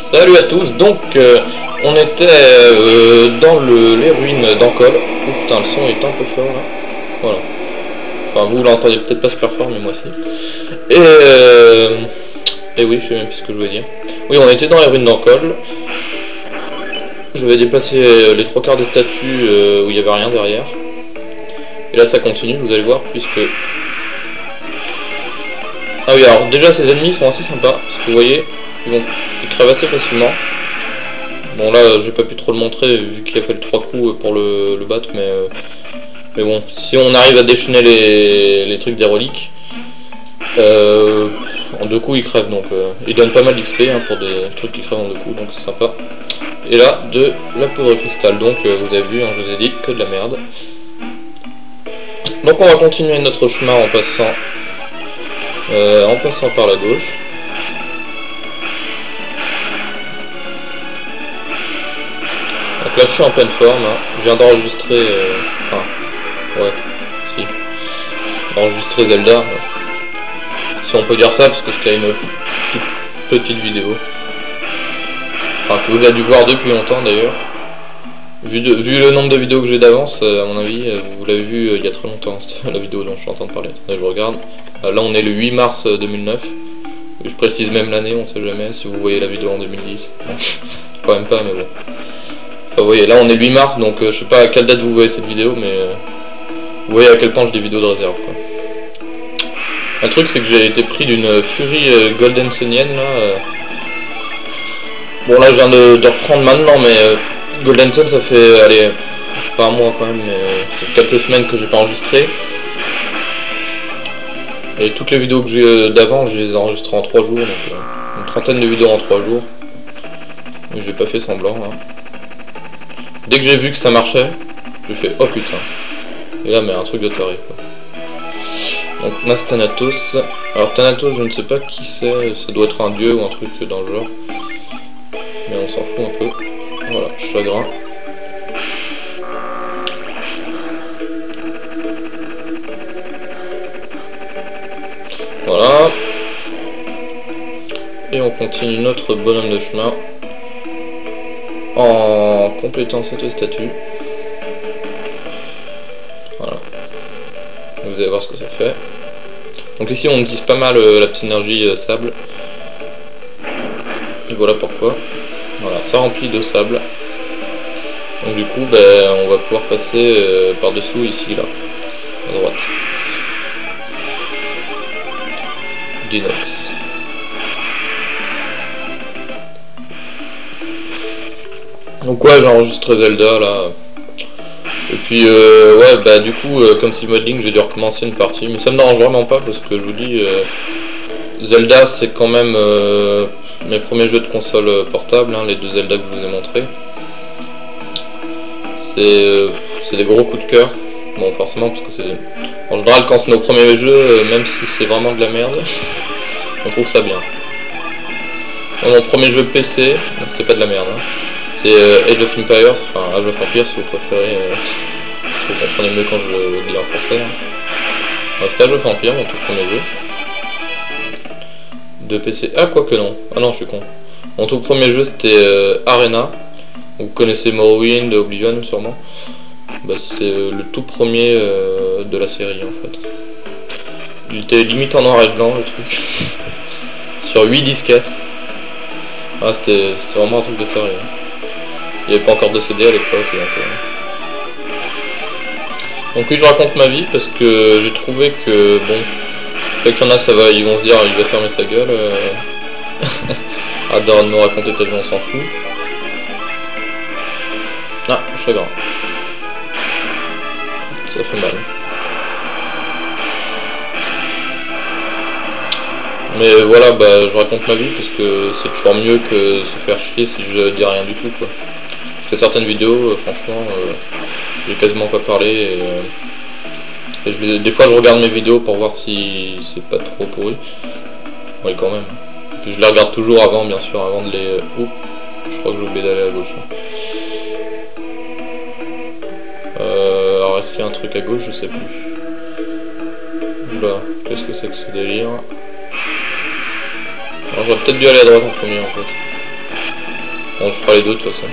Salut à tous, donc on était dans les ruines d'Ancol. Oh putain, le son est un peu fort là. Voilà. Enfin, vous l'entendez peut-être pas super fort, mais moi si. Et oui, je sais même plus ce que je voulais dire. Oui, on était dans les ruines d'Ancol. Je vais déplacer les trois quarts des statues où il n'y avait rien derrière. Et là ça continue, vous allez voir, puisque... Ah oui, alors déjà ces ennemis sont assez sympas, parce que vous voyez, ils crèvent assez facilement. Bon là j'ai pas pu trop le montrer vu qu'il a fait le 3 coups pour le battre, mais bon, si on arrive à déchaîner les trucs des reliques, en 2 coups ils crèvent, donc ils donnent pas mal d'XP pour des trucs qui crèvent en 2 coups, donc c'est sympa. Et là, de la poudre de cristal, donc vous avez vu, hein, je vous ai dit, que de la merde. Donc on va continuer notre chemin en passant par la gauche. Donc là je suis en pleine forme, hein. Je viens d'enregistrer... enregistrer Zelda. Si on peut dire ça, parce que c'était une toute petite vidéo. Enfin que vous avez dû voir depuis longtemps d'ailleurs. Vu le nombre de vidéos que j'ai d'avance, à mon avis, vous l'avez vu il y a très longtemps, la vidéo dont je suis en train de parler. Attendez, je regarde. Là on est le 8 mars 2009. Je précise même l'année, on sait jamais, si vous voyez la vidéo en 2010. Quand même pas, mais bon. Enfin, vous voyez, là on est le 8 mars, donc je sais pas à quelle date vous voyez cette vidéo, mais vous voyez à quel point j'ai des vidéos de réserve, quoi. Un truc, c'est que j'ai été pris d'une furie Golden Sunienne, là. Bon là je viens de reprendre maintenant, mais... Golden Sun, ça fait, allez, pas un mois quand même, mais c'est quelques semaines que j'ai pas enregistré. Et toutes les vidéos que j'ai d'avant, je les ai enregistrées en 3 jours, donc une trentaine de vidéos en 3 jours. Mais j'ai pas fait semblant, hein. Dès que j'ai vu que ça marchait, j'ai fait oh putain. Et là, mais un truc de taré, quoi. Donc, Mas Thanatos. Alors, Thanatos, je ne sais pas qui c'est, ça doit être un dieu ou un truc dans le genre. Mais on s'en fout un peu. Voilà, chagrin. Voilà. Et on continue notre bonhomme de chemin en complétant cette statue. Voilà. Vous allez voir ce que ça fait. Donc ici on utilise pas mal la synergie sable. Et voilà pourquoi. Voilà, ça remplit de sable. Donc du coup, on va pouvoir passer par-dessous ici, là, à droite. D'inox. Donc ouais, j'enregistre Zelda, là. Et puis, ouais, du coup, comme c'est le modeling, j'ai dû recommencer une partie. Mais ça me dérange vraiment pas, parce que je vous dis, Zelda, c'est quand même... mes premiers jeux de console portable, hein, les 2 Zelda que je vous ai montrés. C'est des gros coups de cœur. Bon, forcément, parce que c'est... En général, quand c'est nos premiers jeux, même si c'est vraiment de la merde, on trouve ça bien. Mon premier jeu PC, c'était pas de la merde. Hein. C'était Age of Empires, enfin Age of Empires si vous préférez, si vous comprenez mieux quand je le dis en français. Hein. Ouais, c'était Age of Empires, mon tout premier jeu. De PC. Ah, quoique non. Ah non, je suis con. Mon tout premier jeu c'était Arena. Vous connaissez Morrowind, Oblivion sûrement. C'est le tout premier de la série en fait. Il était limite en noir et blanc le truc. Sur 8 disquettes. Ah, c'était vraiment un truc de taré. Il n'y avait pas encore de CD à l'époque. Donc oui, je raconte ma vie parce que j'ai trouvé que bon. Je sais qu'il y en a, ça va, ils vont se dire, il va fermer sa gueule. Arrête de nous raconter ta vie, on s'en fout. Ah, chagrin. Ça fait mal. Mais voilà, je raconte ma vie parce que c'est toujours mieux que se faire chier si je dis rien du tout, quoi. Parce que certaines vidéos, franchement, j'ai quasiment pas parlé et des fois je regarde mes vidéos pour voir si c'est pas trop pourri. Oui, quand même. Et puis je les regarde toujours avant, bien sûr, avant de les... Oups, je crois que j'ai oublié d'aller à gauche. Alors est-ce qu'il y a un truc à gauche? Je sais plus. Oula, qu'est-ce que c'est que ce délire? Alors j'aurais peut-être dû aller à droite en premier en fait. Bon, je ferai les deux de toute façon.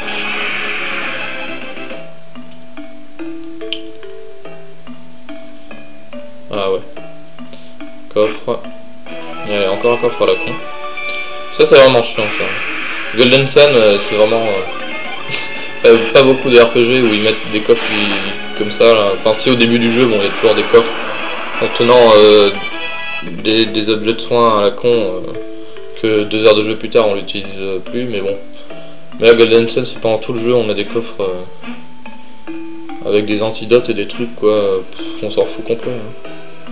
Ah ouais. Coffre. Et allez, encore un coffre à la con. Ça c'est vraiment chiant ça. Golden Sun c'est vraiment pas beaucoup de RPG où ils mettent des coffres comme ça là. Enfin si au début du jeu bon il y a toujours des coffres contenant des objets de soins à la con que 2 heures de jeu plus tard on l'utilise plus, mais bon. Mais là Golden Sun c'est pendant tout le jeu on a des coffres avec des antidotes et des trucs quoi, on s'en fout complet hein.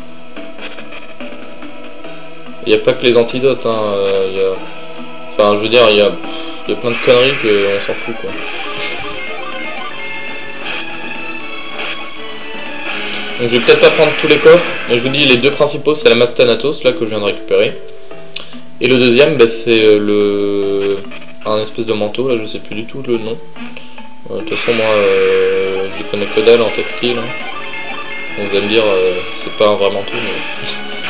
Il n'y a pas que les antidotes hein, enfin je veux dire il y a plein de conneries qu'on s'en fout quoi. Donc je vais peut-être pas prendre tous les coffres, mais je vous dis les deux principaux c'est la masse Thanatos là que je viens de récupérer. Et le deuxième bah, c'est un espèce de manteau là, je sais plus du tout le nom. De toute façon moi je connais que dalle en textile. Hein. Donc vous allez me dire c'est pas un vrai manteau mais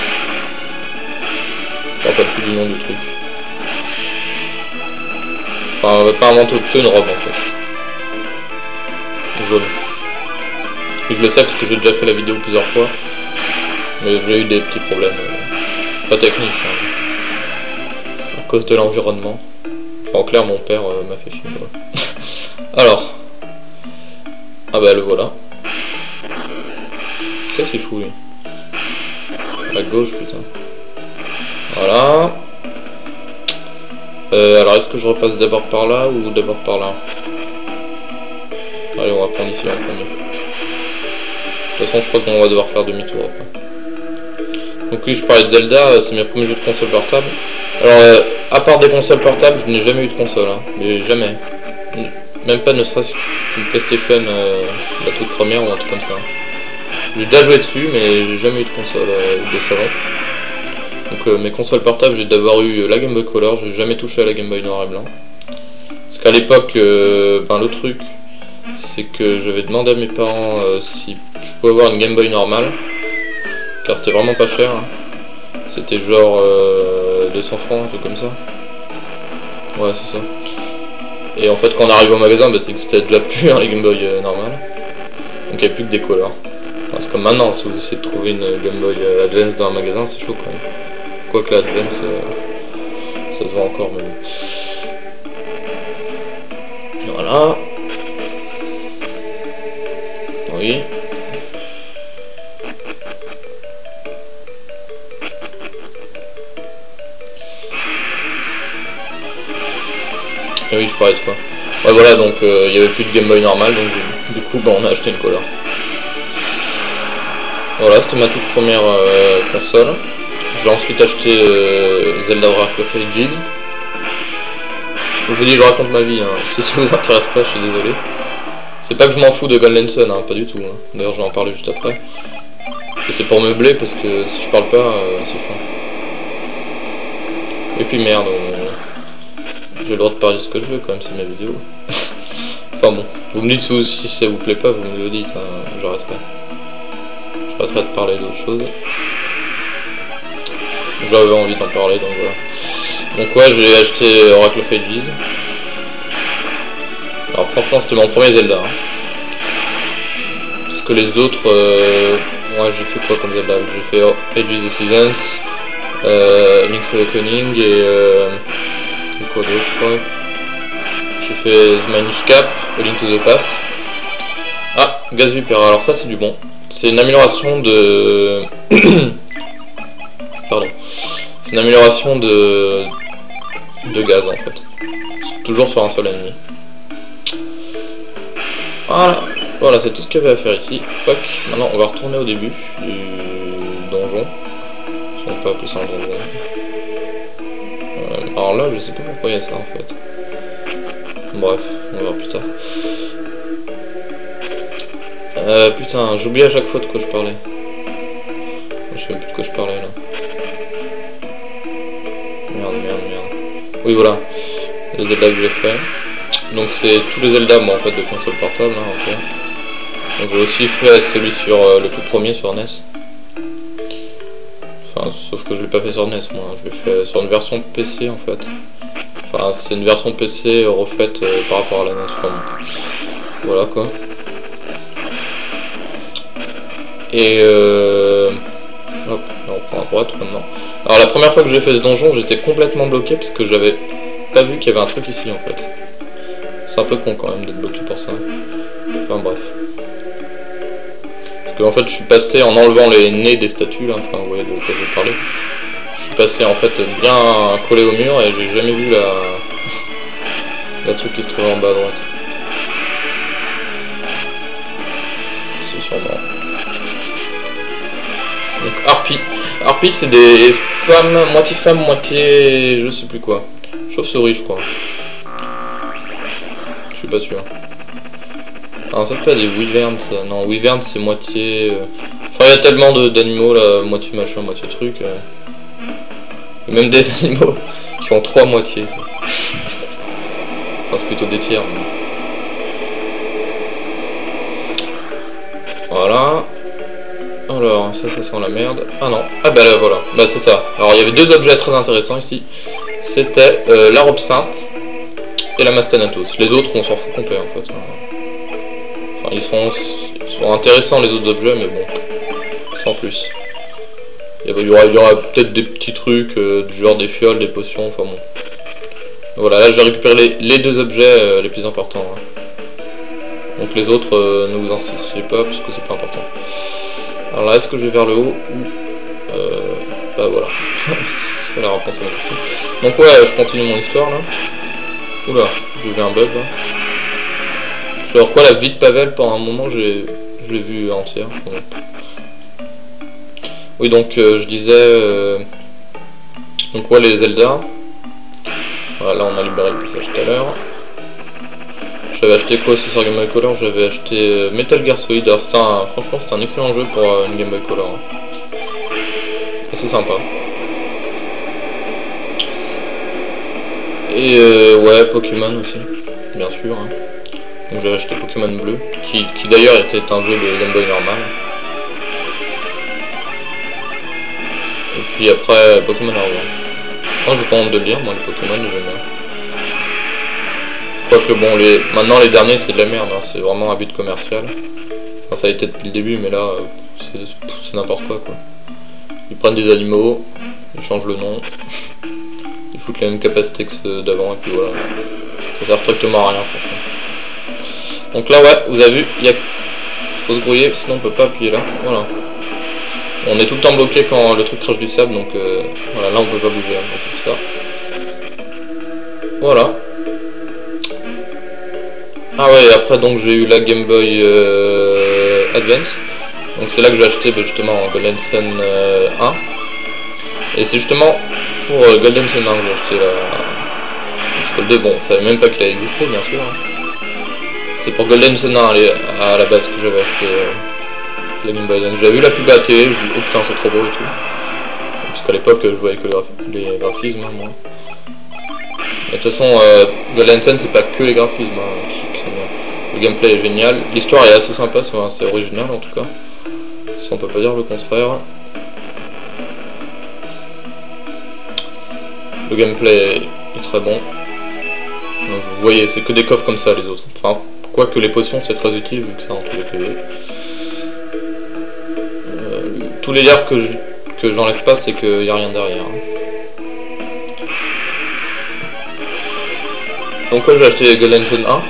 je me rappelle plus du nom du truc. Enfin pas un manteau, plutôt une robe en fait. Jaune. Et je le sais parce que j'ai déjà fait la vidéo plusieurs fois. Mais j'ai eu des petits problèmes. Pas techniques. Hein. À cause de l'environnement. Enfin, en clair mon père m'a fait chier. Voilà. Alors. Ah bah le voilà. Qu'est-ce qu'il fout lui? À gauche putain. Voilà. Alors est-ce que je repasse d'abord par là ou d'abord par là? Allez on va prendre ici en premier. De toute façon je crois qu'on va devoir faire demi-tour après. Donc oui je parlais de Zelda, c'est mes premiers jeux de console portable. Alors à part des consoles portables je n'ai jamais eu de console, hein. Mais jamais. Même pas ne serait-ce qu'une PlayStation la toute première ou un truc comme ça. J'ai déjà joué dessus mais j'ai jamais eu de console de salon. Donc mes consoles portables, j'ai d'abord eu la Game Boy Color, j'ai jamais touché à la Game Boy Noir et Blanc. Parce qu'à l'époque, le truc, c'est que j'avais demandé à mes parents si je pouvais avoir une Game Boy normale, car c'était vraiment pas cher. Hein. C'était genre 200 francs, un truc comme ça. Ouais, c'est ça. Et en fait, quand on arrive au magasin, bah, c'est que c'était déjà plus hein, les Game Boy normales. Donc il n'y a plus que des Color. Enfin, c'est comme maintenant, si vous essayez de trouver une Game Boy Advance dans un magasin, c'est chaud quand même. Quoique la Advance, ça se voit encore, mais bon. Voilà. Oui. Et oui, je parlais de quoi. Ouais, voilà, donc il n'y avait plus de Game Boy normal, donc du coup, bah, on a acheté une Color. Voilà, c'était ma toute première console. J'ai ensuite acheté Zelda Breath of Ages. Je vous dis, je raconte ma vie, hein. Si ça vous intéresse pas, je suis désolé. C'est pas que je m'en fous de Golden Sun, hein, pas du tout. Hein. D'ailleurs, je vais en parler juste après. Et c'est pour meubler, parce que si je parle pas, c'est chiant. Et puis merde, j'ai le droit de parler de ce que je veux quand même, c'est ma vidéo. Enfin bon, vous me dites si ça vous plaît pas, vous me le dites, hein, j'arrêterai. J'arrêterai de parler d'autres choses. J'avais envie d'en parler, donc voilà. Donc ouais, j'ai acheté Oracle of Ages. Alors franchement, c'était mon premier Zelda. Hein. Parce que les autres... ouais, j'ai fait quoi comme Zelda? J'ai fait Ages of Seasons, Link's Awakening et... quoi d'autre, je crois. J'ai fait The Minish Cap, A Link to the Past. Ah, Gaz Viper, alors ça c'est du bon. C'est une amélioration de... Pardon. C'est une amélioration de gaz en fait. Toujours sur un seul ennemi. Voilà. Voilà, c'est tout ce qu'il y avait à faire ici. Fuck. Maintenant on va retourner au début du donjon. Si on peut appeler ça un donjon. Alors là je sais pas pourquoi il y a ça en fait. Bref, on va voir plus tard. Putain, j'oublie à chaque fois de quoi je parlais. Je sais même plus de quoi je parlais là. Merde. Oui voilà, les Zelda que j'ai fait. Donc c'est tous les Zelda moi en fait de console portable hein, ok. Donc j'ai aussi fait celui sur le tout premier sur NES. Enfin sauf que je l'ai pas fait sur NES moi, je l'ai fait sur une version PC en fait. Enfin, c'est une version PC refaite par rapport à la nôtre. Enfin, voilà quoi. Et hop, on reprend à droite maintenant. Alors la première fois que j'ai fait ce donjon, j'étais complètement bloqué parce que j'avais pas vu qu'il y avait un truc ici en fait. C'est un peu con quand même d'être bloqué pour ça. Enfin bref. Parce que en fait je suis passé en enlevant les nez des statues là, enfin vous voyez de quoi je parlais. Je suis passé en fait bien collé au mur et j'ai jamais vu la truc qui se trouvait en bas à droite. C'est sûrement. Donc Harpies c'est des femmes, moitié je sais plus quoi. Chauve-souris je crois. Je suis pas sûr. Ah ça peut être des wyverns ça. Non wyverns c'est moitié... Enfin il y a tellement d'animaux là, moitié machin, moitié truc. Et même des animaux qui ont 3 moitiés. Enfin c'est plutôt des tiers. Mais... Voilà. Alors, ça sent la merde. Ah non, ah bah là voilà, bah c'est ça. Alors il y avait deux objets très intéressants ici. C'était la robe sainte et la Mastanatos. Les autres on s'en fout complet en fait. Enfin ils sont intéressants les autres objets mais bon, sans plus. Il y aura peut-être des petits trucs du genre des fioles, des potions, enfin bon. Voilà, là j'ai récupéré les deux objets les plus importants. Hein. Donc les autres ne vous insistez pas parce que c'est pas important. Alors là, est-ce que je vais vers le haut ou... bah voilà. C'est la réponse à la question. Donc ouais, je continue mon histoire là. Oula, j'ai vu un bug là. Je sais alors quoi, la vie de Pavel, pendant un moment, je l'ai vu entière. Bon. Oui, donc je disais... donc ouais, les Zelda. Voilà, là on a libéré le passage tout à l'heure. J'avais acheté quoi aussi sur Game Boy Color? J'avais acheté Metal Gear Solid. Alors franchement c'est un excellent jeu pour une Game Boy Color. Hein. C'est sympa. Et ouais, Pokémon aussi, bien sûr. Hein. Donc j'avais acheté Pokémon Bleu, qui d'ailleurs était un jeu de Game Boy normal. Et puis après Pokémon Argent. Moi j'ai pas honte de le dire, moi les Pokémon j'aime bien. Quoique bon, maintenant les derniers c'est de la merde, hein. C'est vraiment un but commercial. Enfin ça a été depuis le début mais là c'est n'importe quoi. Ils prennent des animaux, ils changent le nom, ils foutent la même capacité que ceux d'avant et puis voilà. Ça sert strictement à rien franchement. Donc là ouais, vous avez vu, il faut se grouiller sinon on peut pas appuyer là, voilà. On est tout le temps bloqué quand le truc crache du sable donc voilà, là on peut pas bouger, hein. C'est pour ça. Voilà. Ah ouais, et après donc j'ai eu la Game Boy Advance. Donc c'est là que j'ai acheté justement Golden Sun 1. Et c'est justement pour Golden Sun 1 que j'ai acheté la... Parce que le 2, bon, je savais même pas qu'il a existé bien sûr. Hein. C'est pour Golden Sun 1 à la base que j'avais acheté la Game Boy Advance. J'avais vu la pub à la télé, je me dis oh putain c'est trop beau et tout. Parce qu'à l'époque je voyais que les graphismes, hein, moi. Et de toute façon, Golden Sun c'est pas que les graphismes. Hein. Le gameplay est génial, l'histoire est assez sympa, c'est original en tout cas, si on peut pas dire le contraire. Le gameplay est très bon. Donc, vous voyez, c'est que des coffres comme ça les autres. Enfin, quoique les potions c'est très utile vu que ça en tous les PV. Tous les liens que j'enlève pas, c'est qu'il n'y a rien derrière. Donc ouais, j'ai acheté Golden Sun 1.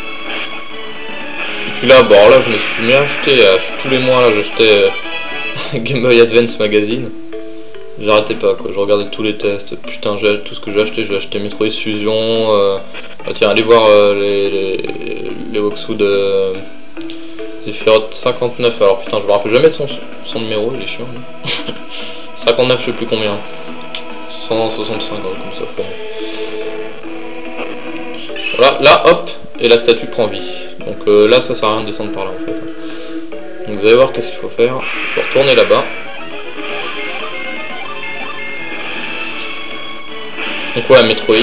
Puis là, bon là je me suis mis à acheter tous les mois là j'achetais Game Boy Advance Magazine. J'arrêtais pas quoi, je regardais tous les tests, putain tout ce que j'ai acheté Metroid Fusion, ah, tiens allez voir les walkthroughs de Sephiroth 59, alors putain je me rappelle jamais de son numéro, il est chiant. 59 je sais plus combien, 165 comme ça. Bon. Voilà, là hop, et la statue prend vie. Donc là ça sert à rien de descendre par là en fait. Donc vous allez voir qu'est-ce qu'il faut faire. Il faut retourner là-bas. Donc voilà Metroid.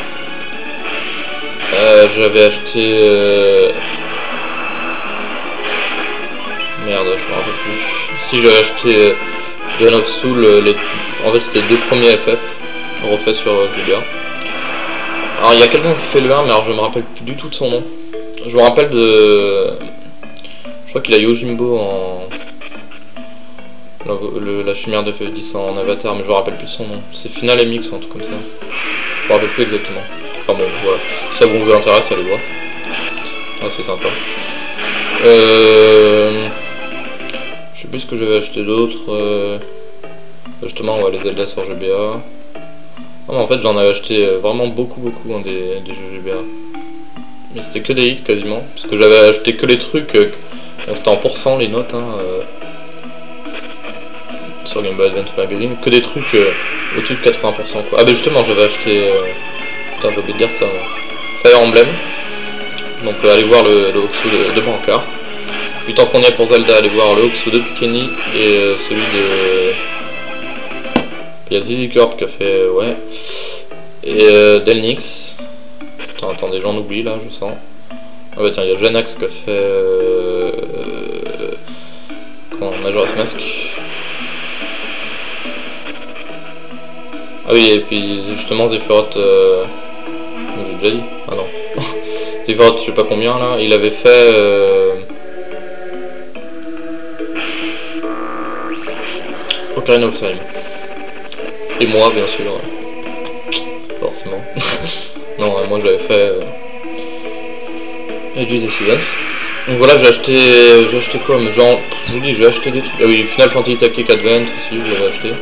J'avais acheté... Merde, je me rappelle plus. Si j'avais acheté Dawn of Soul, en fait c'était les deux premiers FF refaits sur Vega. Alors il y a quelqu'un qui fait le 1, mais alors je me rappelle plus du tout de son nom. Je me rappelle de... Je crois qu'il a Yojimbo en... La chimère de FF10 en avatar, mais je me rappelle plus de son nom. C'est Final MX ou un truc comme ça. Je me rappelle plus exactement. Enfin bon, voilà. Si ça vous intéresse, allez voir. Ah, c'est sympa. Je sais plus ce que j'avais acheté d'autre. Justement, ouais, les Zelda sur GBA. Non, mais en fait, j'en avais acheté vraiment beaucoup hein, des jeux GBA. Mais c'était que des hits quasiment. Parce que j'avais acheté que les trucs. Bon, c'était en pourcent les notes. Hein, sur Game Boy Advance Magazine, que des trucs au-dessus de 80% quoi. Ah bah justement j'avais acheté, putain j'ai oublié de dire ça, Fire Emblem, donc allez voir le Hokusou de Bankar. Puis tant qu'on y est pour Zelda, allez voir le Hokusou de Kenny et celui de... Il y a Dizzy Corp qui a fait, ouais, et Delnix. Putain attendez j'en oublie là je sens. Ah bah tiens il y a Janax qui a fait... Majora's Mask. Ah oui, et puis justement Zephyroth, j'ai déjà dit, ah non, Zephyroth je sais pas combien là, il avait fait Ocarina of Time. Et moi bien sûr, forcément. Non, moi j'avais fait Edge's Descendants. Donc voilà, j'ai acheté quoi, mais genre, je vous dis, j'ai acheté des trucs. Ah oui, Final Fantasy Tactics Advance aussi, je l'avais acheté.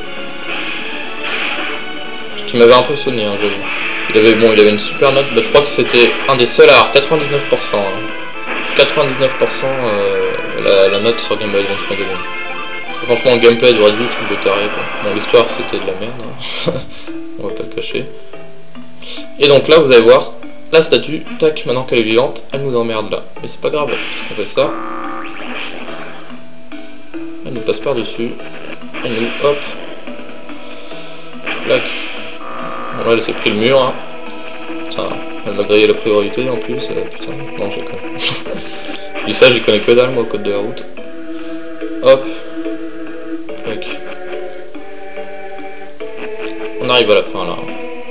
Qui m'avait impressionné, hein, j'avoue. Il avait une super note, bah, je crois que c'était un des seuls à avoir 99%. Hein. 99% la note sur Game Boy Advance Magazine. Parce que franchement, le gameplay du réduit, truc de taré quoi. Bon, l'histoire c'était de la merde, hein. On va pas le cacher. Et donc là, vous allez voir, la statue, tac, maintenant qu'elle est vivante, elle nous emmerde là. Mais c'est pas grave, parce qu'on fait ça. Elle nous passe par-dessus. Elle nous, hop. Clac. Bon là elle s'est pris le mur, hein. Putain, elle m'a grillé la priorité en plus, putain, non j'ai con. Je dis ça, j'y connais que dalle moi au code de la route. Hop. Tac. On arrive à la fin là.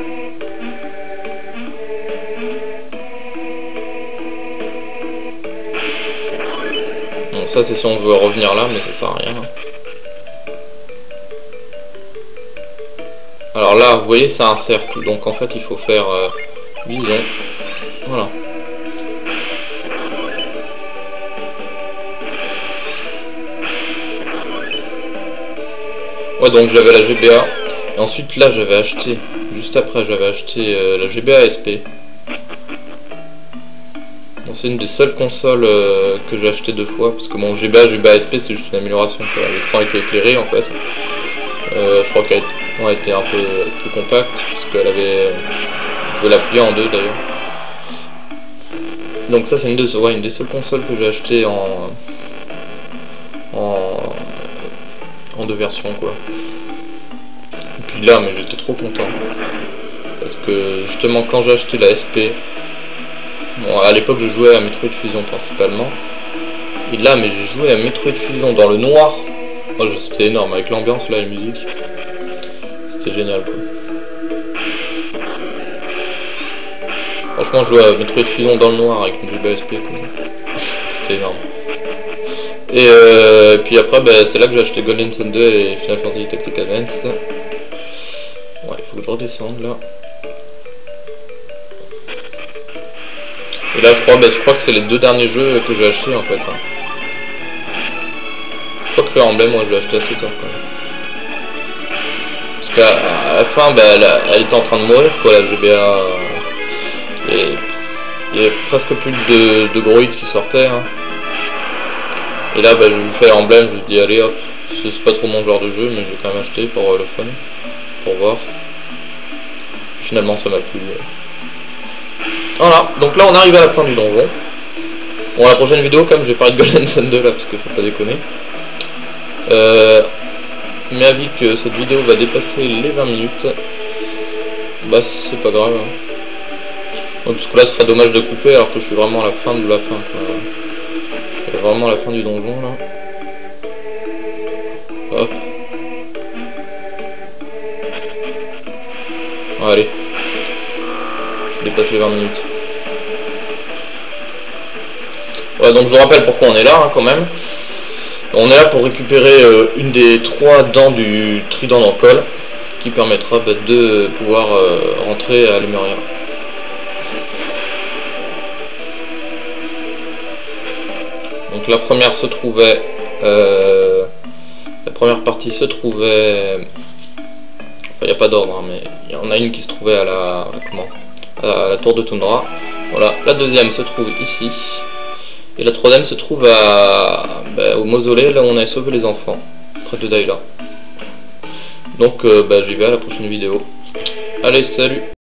Bon ça c'est si on veut revenir là, mais ça sert à rien. Alors là, vous voyez, c'est un cercle, donc en fait, il faut faire vision. Voilà. Ouais, donc j'avais la GBA. Et ensuite, là, j'avais acheté, juste après, j'avais acheté la GBA SP. Bon, c'est une des seules consoles que j'ai acheté 2 fois, parce que mon GBA SP, c'est juste une amélioration. L'écran était éclairé, en fait. Je crois qu'elle était un peu plus compacte parce qu'elle avait, on pouvait la plier en deux d'ailleurs. Donc ça c'est une des seules consoles que j'ai acheté en 2 versions quoi. Et puis là mais j'étais trop content parce que justement quand j'ai acheté la SP, bon à l'époque je jouais à Metroid Fusion principalement, et là mais j'ai joué à Metroid Fusion dans le noir. Oh, c'était énorme avec l'ambiance là, la musique. C'était génial quoi. Franchement, jouer à Metroid Fusion dans le noir avec une GBA SP, c'était énorme. Et puis après, bah, c'est là que j'ai acheté Golden Sun 2 et Final Fantasy Tactics Advance. Ouais, il faut que je redescende là. Et là, je crois que c'est les 2 derniers jeux que j'ai achetés en fait. Hein. Je crois que Fire Emblem, moi je l'ai acheté assez tard quand même. Parce qu'à la fin, bah, elle était en train de mourir quoi, la GBA. Et il y avait presque plus de gros hits qui sortaient. Hein. Et là, bah, j'ai vu Fire Emblem, je me dis allez hop, c'est pas trop mon genre de jeu, mais j'ai quand même acheté pour le fun, pour voir. Finalement, ça m'a plu. Voilà, donc là on arrive à la fin du donjon. Bon, la prochaine vidéo, comme je vais parler de Golden Sun 2 là, parce qu'il faut pas déconner. Mais avis que cette vidéo va dépasser les 20 minutes, bah c'est pas grave. Hein. Donc, parce que là ce serait dommage de couper alors que je suis vraiment à la fin de la fin. Quoi. Je suis vraiment à la fin du donjon là. Hop. Allez. Je dépasse les 20 minutes. Ouais, donc je vous rappelle pourquoi on est là, hein, quand même. On est là pour récupérer une des 3 dents du trident dans le col, qui permettra de pouvoir rentrer à Lemuria. Donc la première se trouvait, la première partie se trouvait, enfin il n'y a pas d'ordre, hein, mais il y en a une qui se trouvait à la tour de Tundra. Voilà, la deuxième se trouve ici, et la troisième se trouve au mausolée, là où on avait sauvé les enfants, près de Daila. Donc j'y vais à la prochaine vidéo. Allez, salut!